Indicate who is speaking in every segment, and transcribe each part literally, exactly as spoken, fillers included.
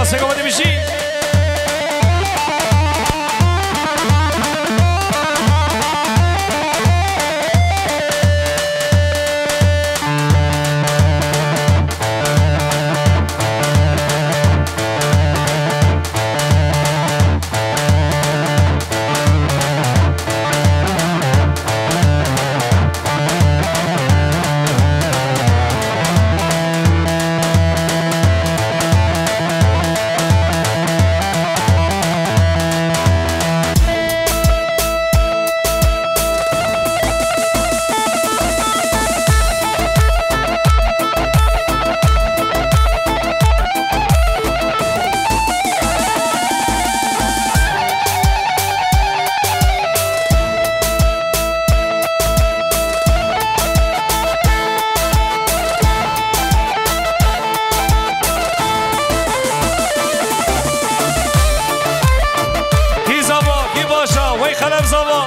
Speaker 1: واسه گفته میشی خلف زوا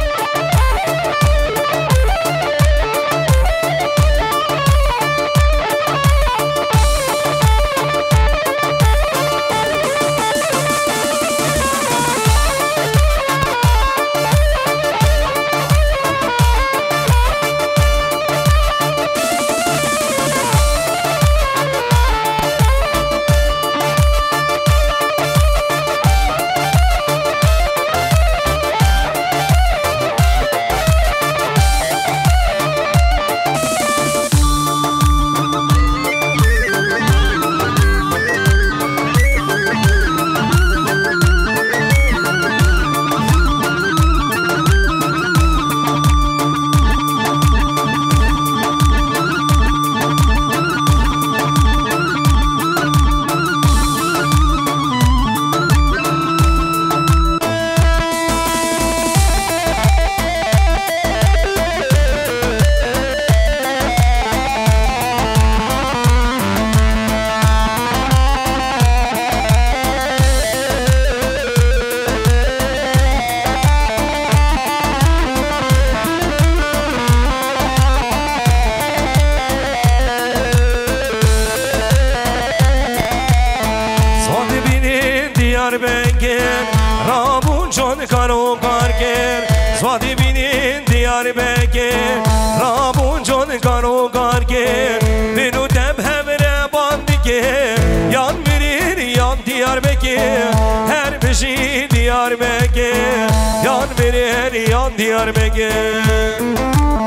Speaker 1: بگیر رابون چون کارو کارگر زوادی بینین دیار بگیر رابون چون کارو کارگر بینو دم همره باندگیر یان میرین یان دیار بگیر هر بشی دیار بگیر یان میرین یان دیار بگیر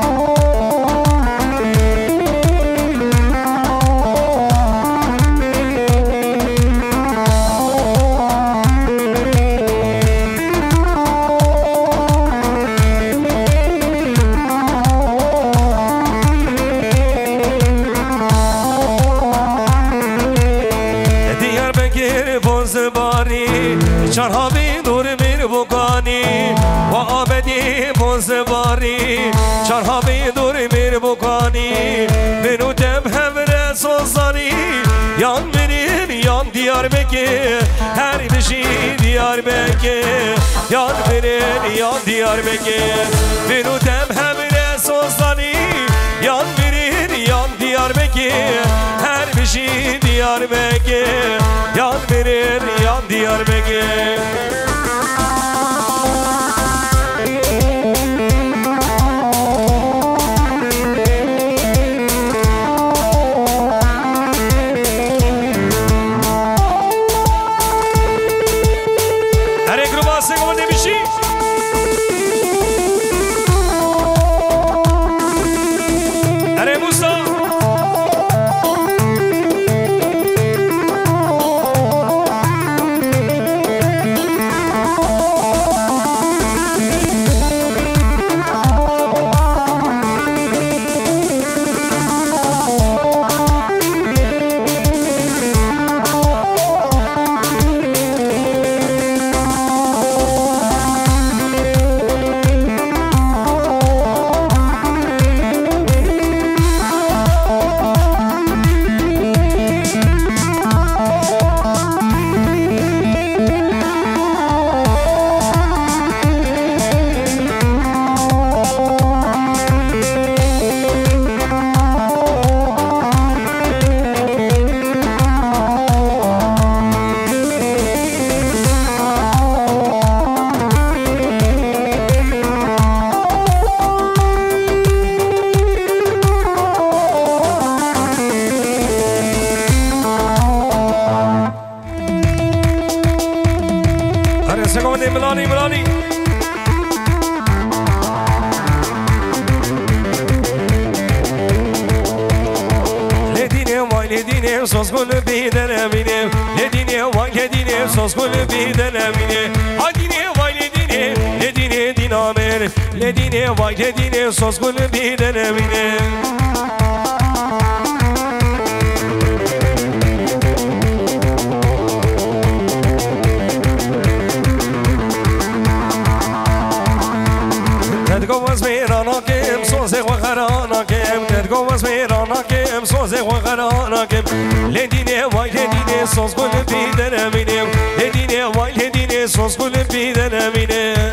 Speaker 1: چرهاوی دور میر بکانی و آبدی بزباری چرهاوی دور میر بکانی منو دم همره سوزانی یان میرین یان دیار بگیر هر بشی دیار بگیر یان میرین یان دیار بگیر منو دم همره سوزانی یان میرین یان دیار بگیر هر بشی دیار بگیر یان میرین یان دیار بگیر سوز كل بيدن أمينة عدينة واي لدينة لدينة دينامر لدينة واي لدينة سوز كل بيدن أمينة تتجوز ميرانا كم صوزي وغرانا كم تتجوز ميرانا كم صوزي وغرانا كم لديني واي لديني صوز كل بيدن أمينة لديني واي لديني صوز كل بيدن أمينة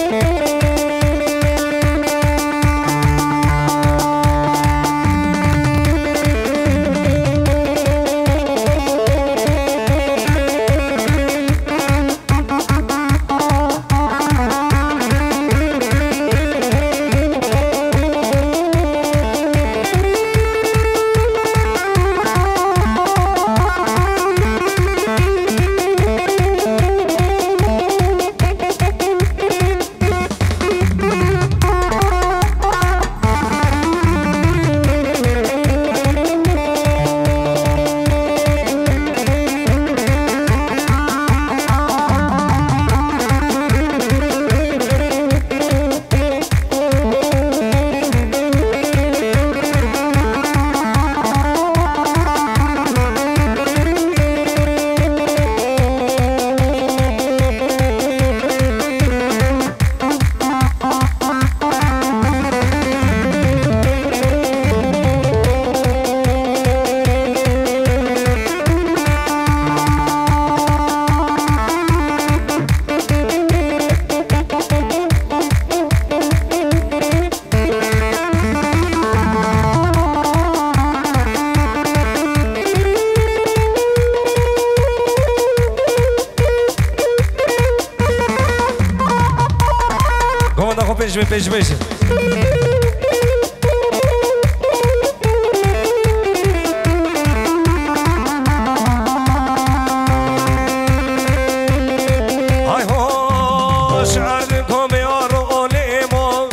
Speaker 1: Beijo, beijo, beijo. Ay ho, şardım yaro olemo,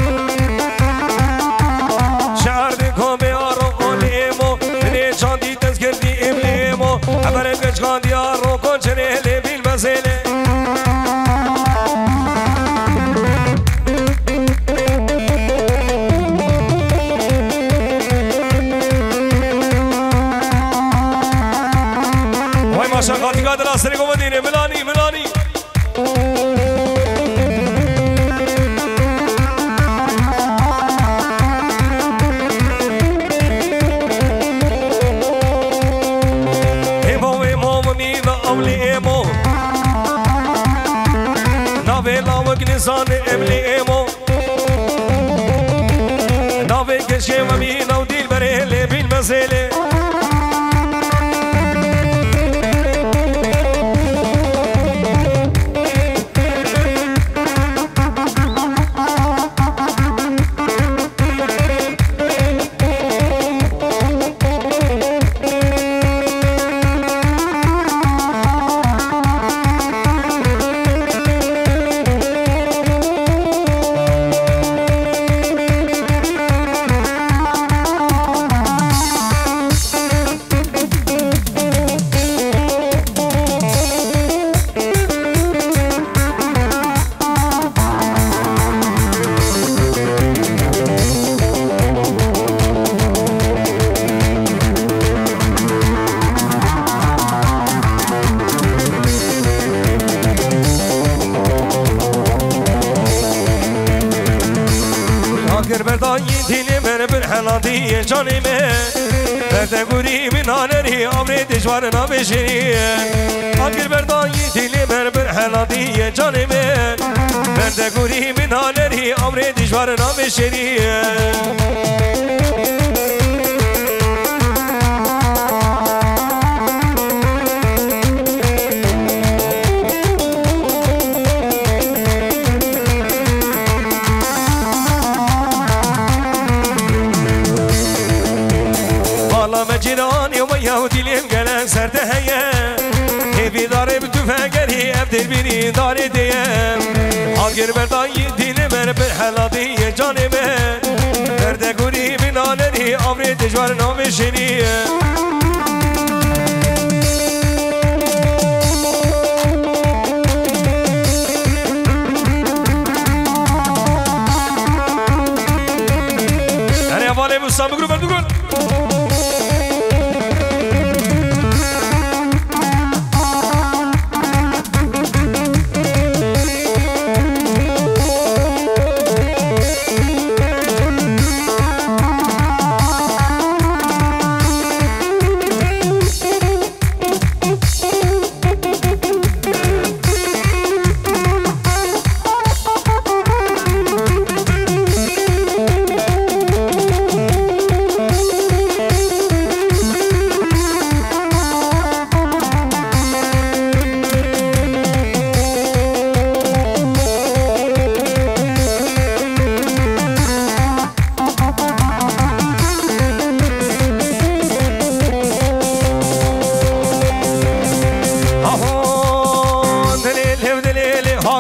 Speaker 1: şardım yaro olemo, ne çandi tezkerdi emlemo, haber geçkan yaro konçerele bilmezele. شغالي قادر أسرق ومدينة ملاني ملاني إيمو إيمو ممينا أولي إيمو نافي لاوك نسان إملي إيمو نافي كشي ممينا وديل بريلي بالمزيلي حلاطي جاني من برده قوري من هانري عمري دجوار نبشرين أكل برداي دلي من برحلاطي جاني من برده قوري من هانري عمري دجوار نبشرين جيراني ويهودي لين قلن سرد هيا هبي داري بتفاقري ابدل بني داري ديام عقر برداي ديني من بالحلاطي جاني من برده قولي من آنني عمري دجوار نامشني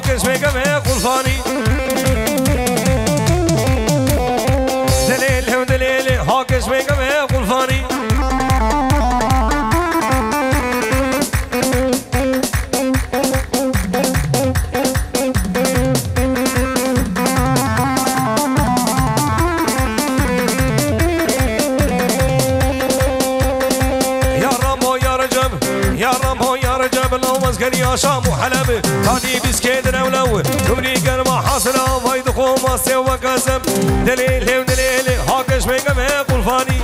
Speaker 1: هاكش بيقمه قلفاني دليل ودليل هاكش بيقمه قلفاني يا شام وحلب تاني بسكيدنا ولو دبري قرما حاصلة ويد قوما سوى قسم دليل ودليل هاكش بيقمه قلفاني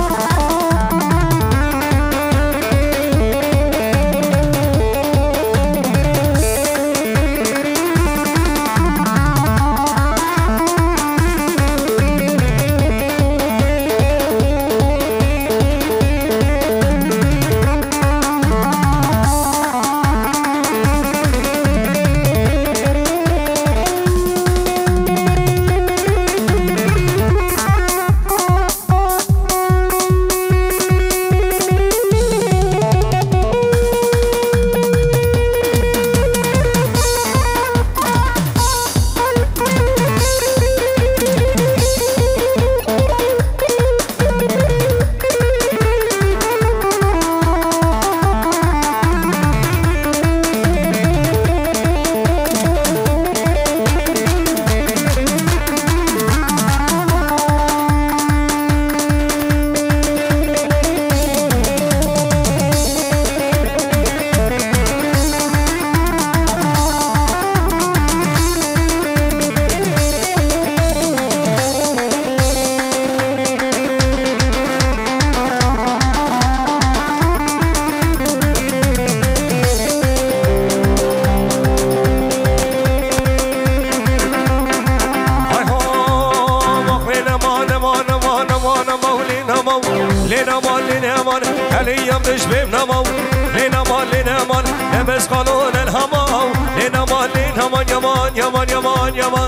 Speaker 1: لنا مال لنا مال هاليام نشبه نمو لنا مال لنا مال نمس قانون الهماو لنا مال لنا مال يمان يمان يمان يمان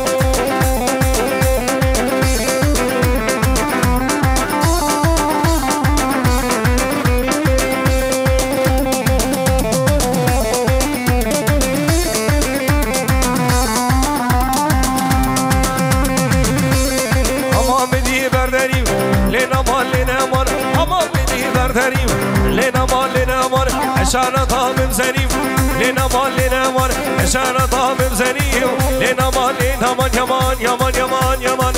Speaker 1: لنا مال لنا مال عشان طامم زنيم لنا مال لنا مال عشان طامم زنيم لنا مال لنا مال يمان يمان يمان يمان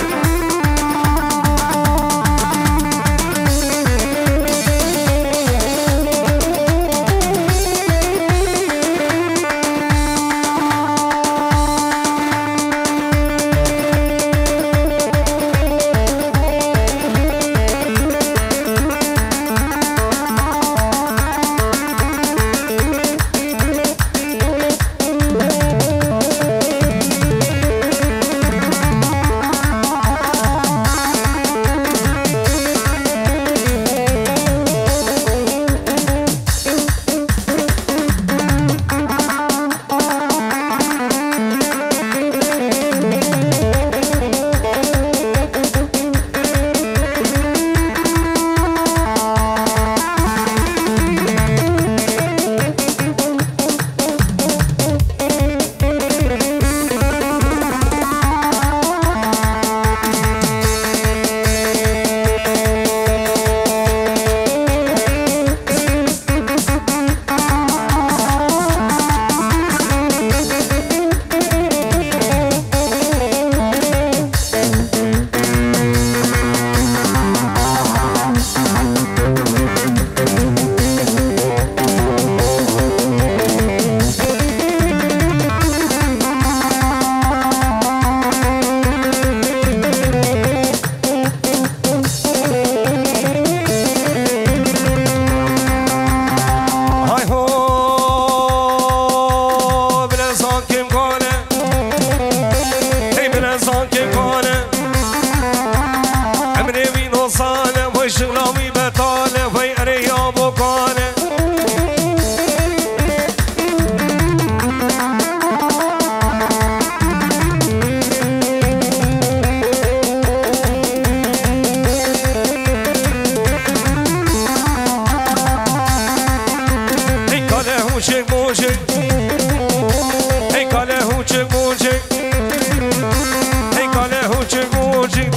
Speaker 1: موشك موشك هيك عليه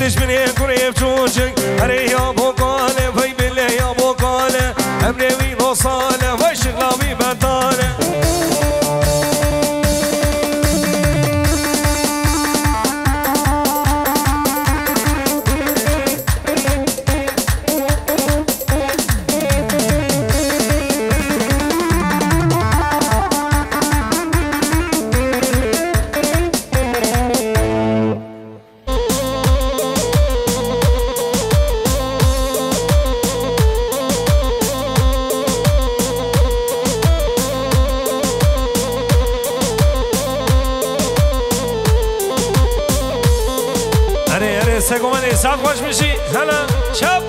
Speaker 1: گفتش بینه کنیم چوچک هره یا بکاله وی بله یا بکاله امروی نو ساله وی شغلاوی بداله سگومنی سب خوش میشی هلا چپ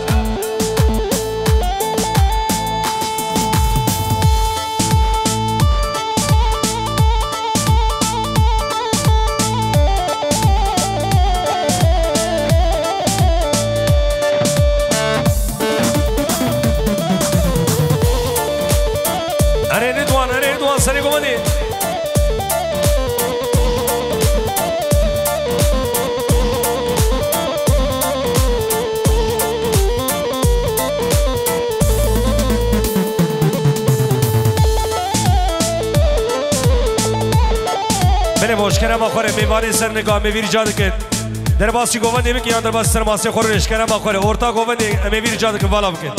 Speaker 1: اره ندوان اره ندوان سری گومنی بله مشکل ما خوره میوانی سر نگاه میویر جاده که در باسی گوون دیمی که یا در باسی سر ماسی خوره اشکره ما خوره ارتا گوون دی میویر جاده که بالا بکن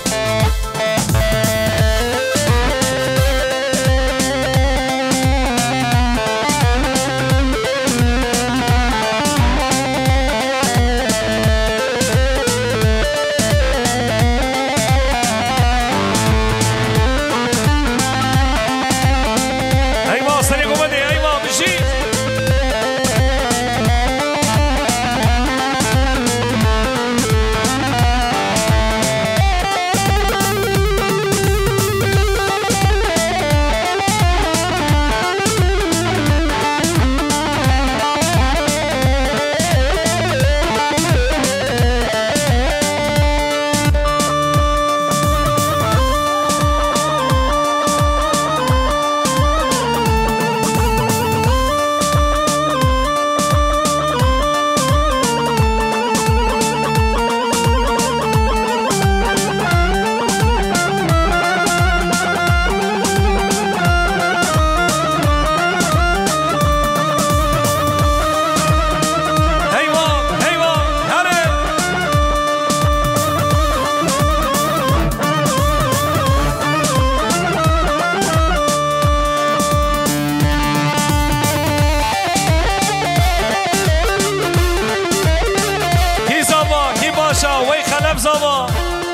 Speaker 1: وی خلب زاوا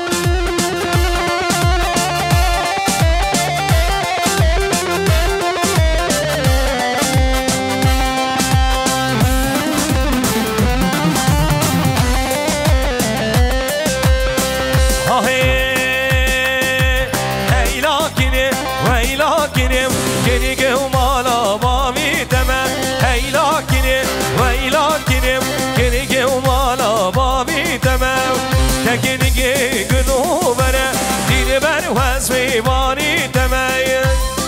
Speaker 1: تکنگی گنو بره دیر بر وزوی بانی تمایه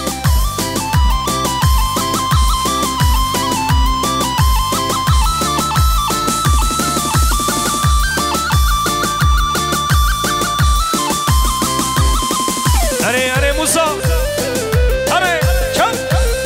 Speaker 1: اره اره موسا اره چم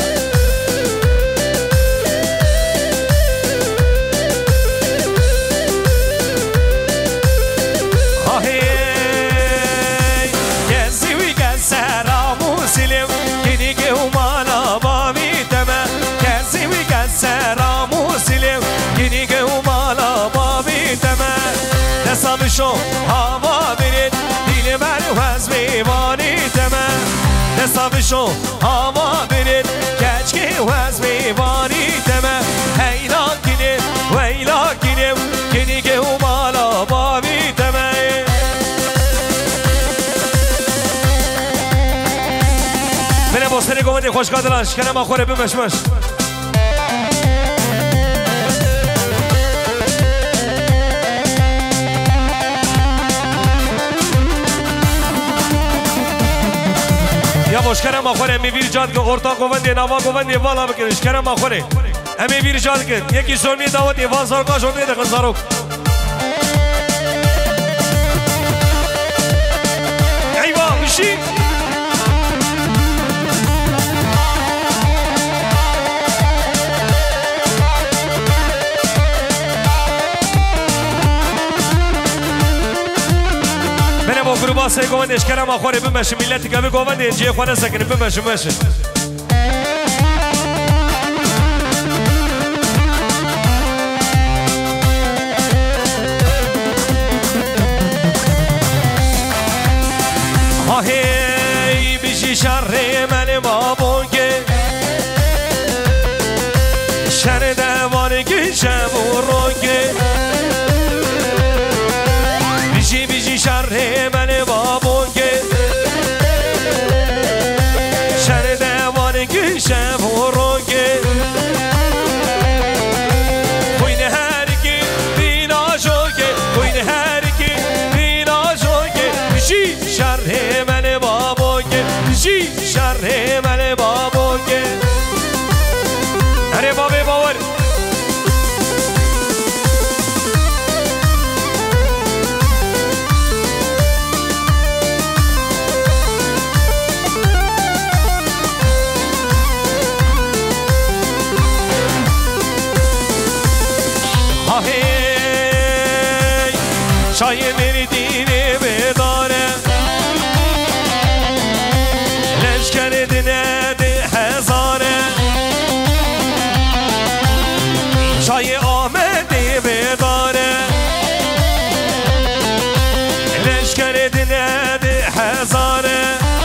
Speaker 1: شو هوا برید دیل من وز میوانی تمه حساب شو هوا برید کچکی وز میوانی تمه هیلا کنیم ویلا کنیم کنی که او مالا باوی تمه بله بستنی گمدی خوشگاه شکنه ما خوره بمشمش یا مشکرم آخوره امی ویر جاد که ارتا گوندی نوا گوندی والا بکنش کرم آخوره امی ویر جاد که یکی سرمی داوت یه وازار کاش ارده دکن زاروک بشی بله با گروبا سه گوند اشکرم آخوری بمشه ملتی که به گوند اینجای خانه سکنی بمشه بمشه آهی بیشی شر من بابونگه شر دوارگی شب و رونگه بیشی بیشی شر من بابونگه شر دوارگی شب و رونگه کوین هرگی بینا شوگه کوین هرگی بینا شوگه بیشی شر من بابونگه بیشی شر من بابونگه اره بابه باور شای میری دینه بداره لشکر دینه ده هزاره شای آمده بداره لشکر دینه ده هزاره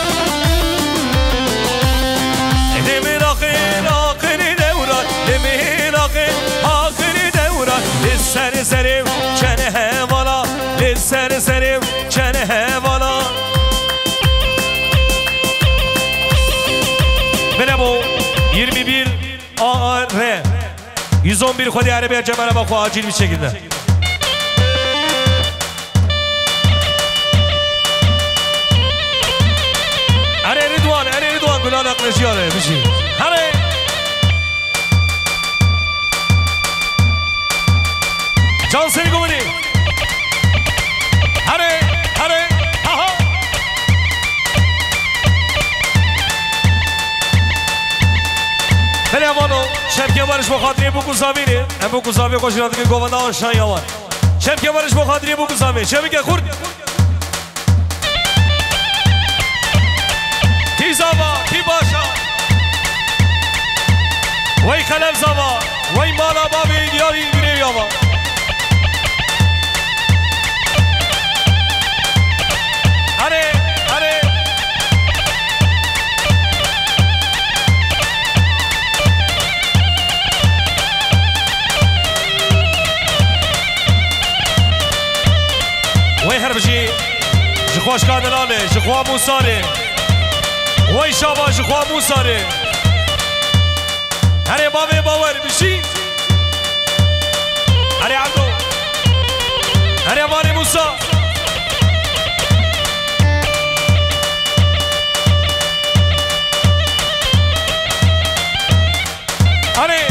Speaker 1: دمیر آخر آخر دوران دمیر آخر آخر دوران سر سرم چنه والا سر سرم چنه والا بله بو yirmi bir A R yüz on bir خودی عربی جمعه با خواهد عاجل bir şekilde اره ردوان اره ردوان گلان اقلشی آره بشی اره جان سری گمونی هره هره ها بله امانو شبکه بارش بخاطری بو زمینه ام بو زمین خوشیات که گوونده آشان یوان شبکه بارش بخاطری بو زمین شبکه خورد کی زاوا کی باشا وای خلل زاوا وای مالا بابی یاری گیری یاوا هره هره وی هر بجی جخواش کادلاله جخوا موساره وی شابا جخوا موساره هره بابی باور بشی هره عبدو هره باری موسا هره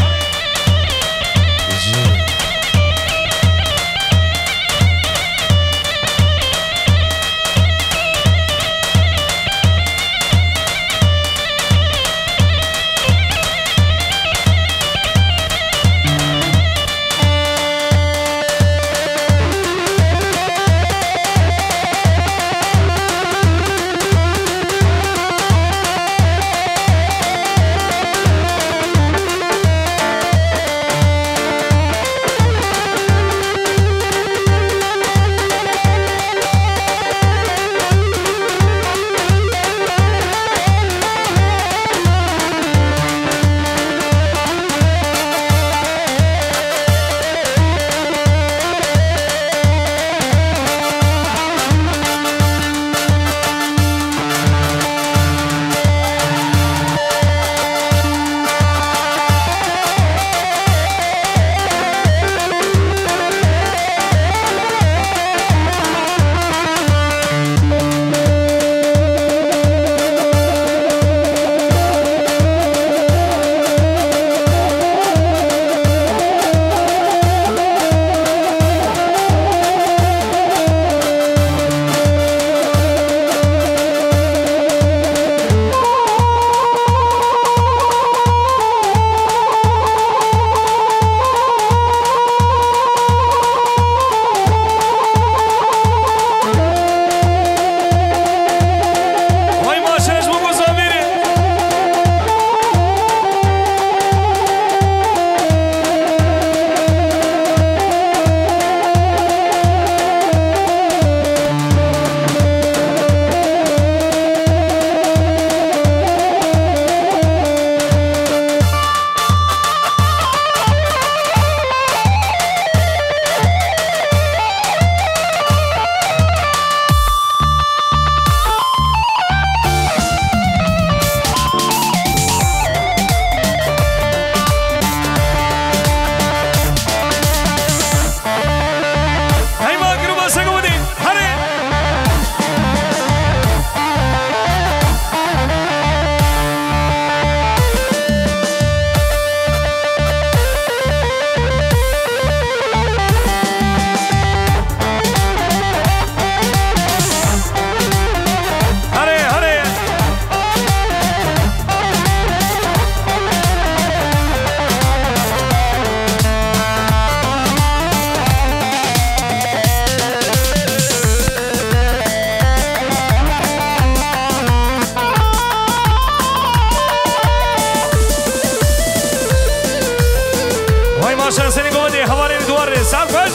Speaker 1: ماشاءالله سنی گودی حوالی دوار سال خوش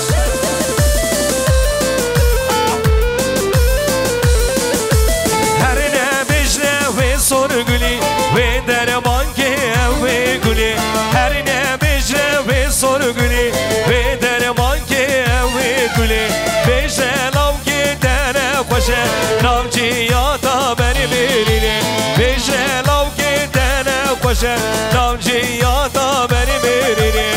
Speaker 1: هر نبجه و سرگلی و درمان که و گلی هر نبجه و سرگلی و درمان که و گلی بجه لام که دنه خوشه نام جیاتا بری بیرینه بجه لام که دنه خوشه نام جیاتا بری بیرینه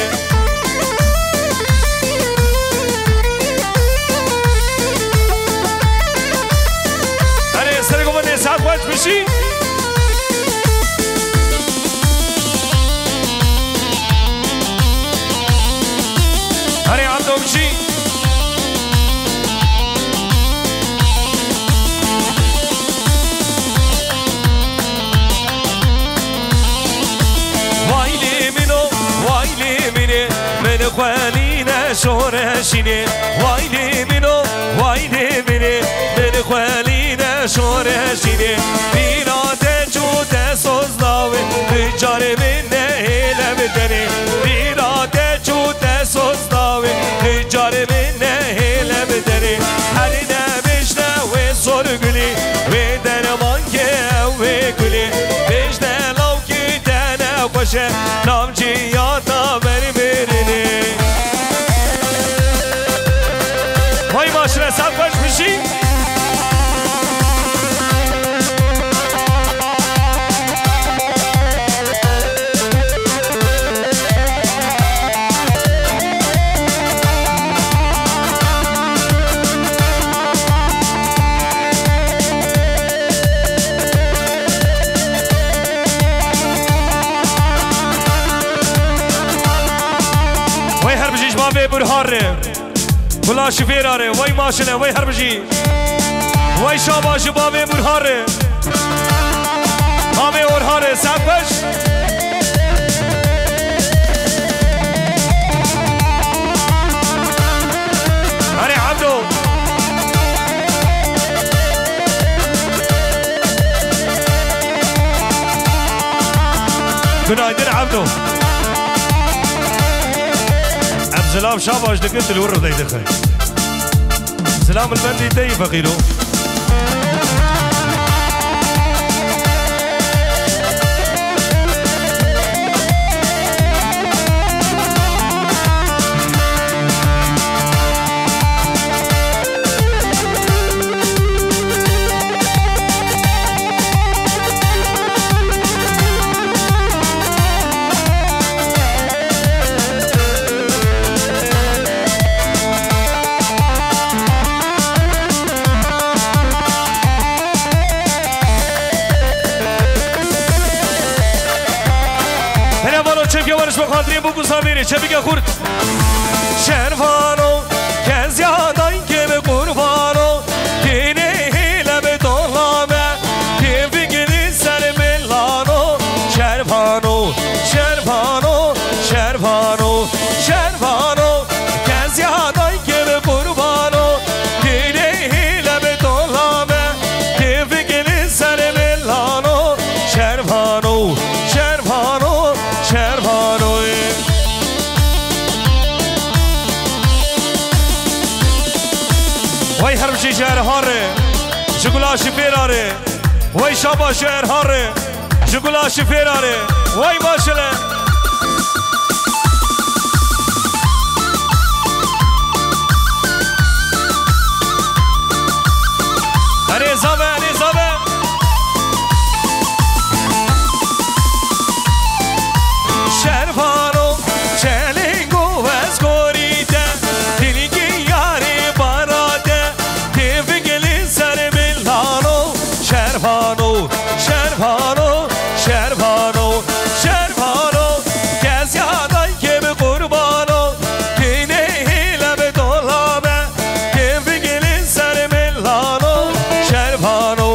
Speaker 1: هره سرگو من ساعت باش بشی هره عبدو بشی خوالينا شورشيني وايلي منو وايلي مني من خوالينا شورشيني بيرات جود سوزلاوي بجار من هيلا بدني بيرات جود سوزلاوي بجار من هيلا بدني هرنا بجنا وسرغلي ودرمان كه وكلي بجنا لو كدنا خوشه نام جياتا بري بريني وای ماشره سب خوش بشی وای هر بجیش ما به برهاره بلا شفیر آره وای ماشنه وای هر بجی وای شاباش بابه برهاره بابه اورهاره سب بش آره عبدو günaydın عبدو سلام شاباش دقت الورد يدخل سلام البندي تي فقيلو بخاطرین بگو سامیری چه بگه خورد شرفانو که زیادن که به قربانو دینه هیله به دولامه که بگیری سر ملانو شرفانو شرفانو شرفانو شرفانو که زیادن که به قربانو دینه هیله به دولامه که بگیری سر ملانو شرفانو شرفانو شرفانو وای هر بچی شهر هاره شکلاش پیراره وای شابا شهر هاره شکلاش پیراره وای ماشله اره زابه اره زابه شرفانو چلنگو از گوریده دلگی یاری باراده تفگلی سر ملانو شرفانو شرفانو شرفانو شرفانو کس یادن که به قربانو دینه هیله به دولامه تفگلی سر ملانو شرفانو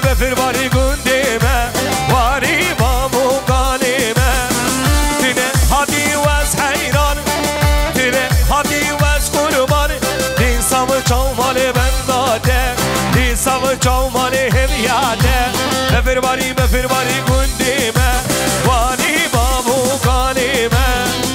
Speaker 1: بفر باری گندیمه واری بابو قانیمه تینه هادی وز حیران تینه هادی وز قربان دین سام چومال بنداده دین سام چومال همیاده بفر باری بفر باری گندیمه واری بابو قانیمه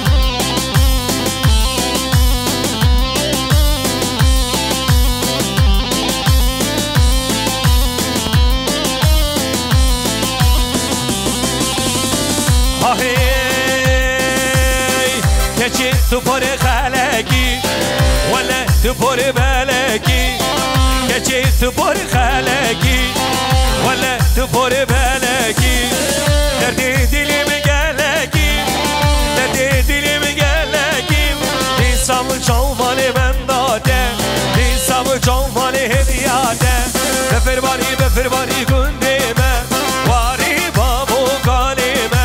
Speaker 1: كي تبور خالقي ولا تبور بالكي كي تبور خالقي ولا تبور بالكي دردي دلي مقالكي دردي دلي مقالكي دي سام جومالي من داده دي سام جومالي هدياته بفر باري بفر باري قنديمه واري بابو قانيمه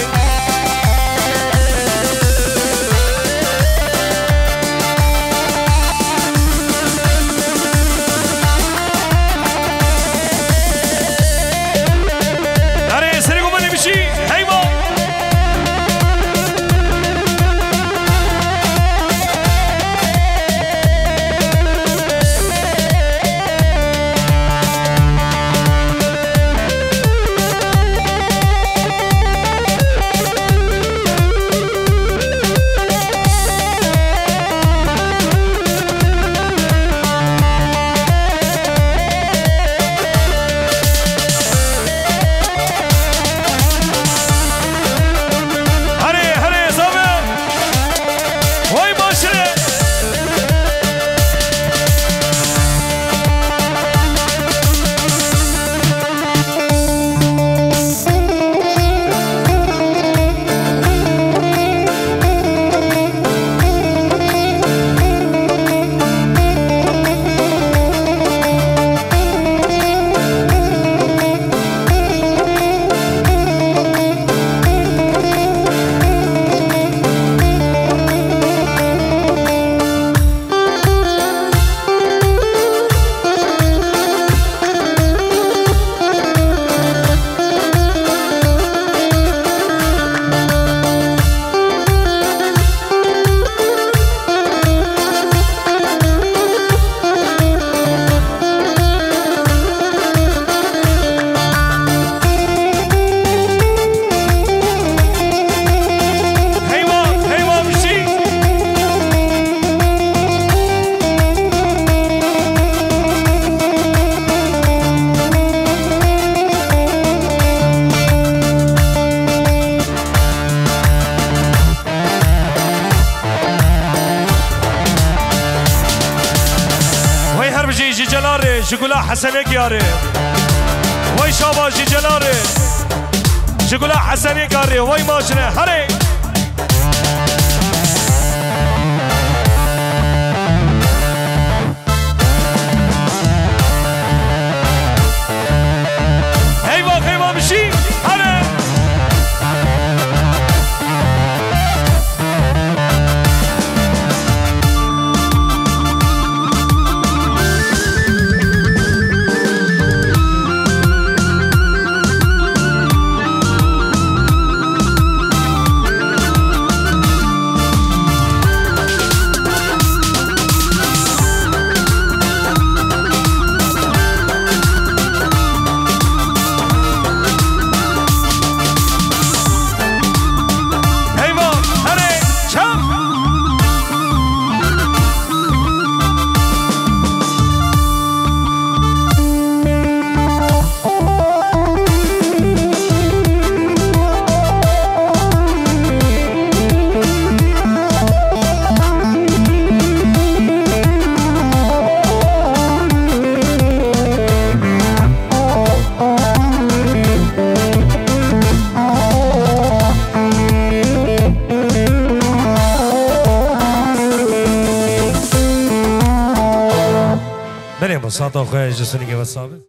Speaker 1: جگولا حسنه گیاره وای شاباشی جلاره جگولا حسنه گیاره وای ماشنه هره هیوا هیوا بشی هره بریم با ساعت آخواه اجلسونی که وصابه